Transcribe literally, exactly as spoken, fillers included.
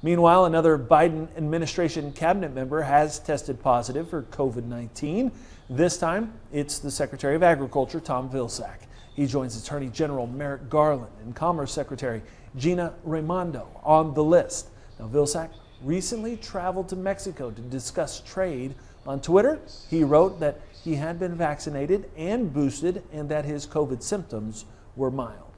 Meanwhile, another Biden administration cabinet member has tested positive for COVID nineteen. This time, it's the Secretary of Agriculture, Tom Vilsack. He joins Attorney General Merrick Garland and Commerce Secretary Gina Raimondo on the list. Now, Vilsack recently traveled to Mexico to discuss trade. On Twitter, he wrote that he had been vaccinated and boosted and that his COVID symptoms were mild.